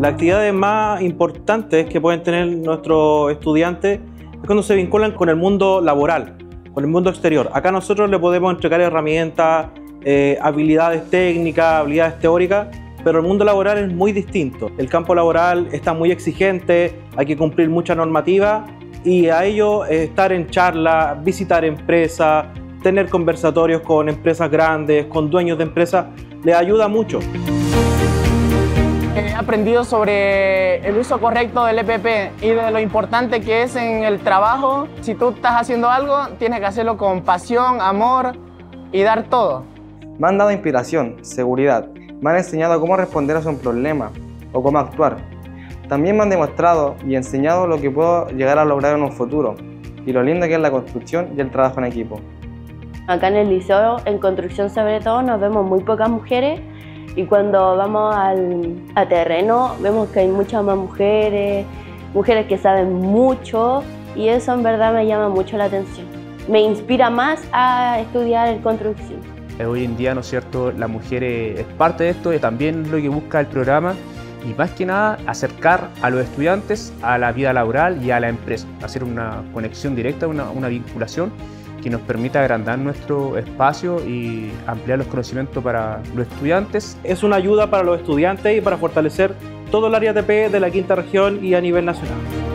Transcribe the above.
Las actividades más importantes que pueden tener nuestros estudiantes es cuando se vinculan con el mundo laboral, con el mundo exterior. Acá nosotros le podemos entregar herramientas, habilidades técnicas, habilidades teóricas, pero el mundo laboral es muy distinto. El campo laboral está muy exigente, hay que cumplir mucha normativa y a ello estar en charlas, visitar empresas, tener conversatorios con empresas grandes, con dueños de empresas, les ayuda mucho. He aprendido sobre el uso correcto del EPP y de lo importante que es en el trabajo. Si tú estás haciendo algo, tienes que hacerlo con pasión, amor y dar todo. Me han dado inspiración, seguridad, me han enseñado cómo responder a un problema o cómo actuar. También me han demostrado y enseñado lo que puedo llegar a lograr en un futuro y lo lindo que es la construcción y el trabajo en equipo. Acá en el liceo, en construcción sobre todo, nos vemos muy pocas mujeres y cuando vamos a terreno vemos que hay muchas más mujeres que saben mucho y eso en verdad me llama mucho la atención. Me inspira más a estudiar en construcción. Hoy en día, ¿no es cierto?, la mujer es parte de esto y también lo que busca el programa y más que nada acercar a los estudiantes a la vida laboral y a la empresa, hacer una conexión directa, una vinculación que nos permita agrandar nuestro espacio y ampliar los conocimientos para los estudiantes. Es una ayuda para los estudiantes y para fortalecer todo el área TP de la quinta región y a nivel nacional.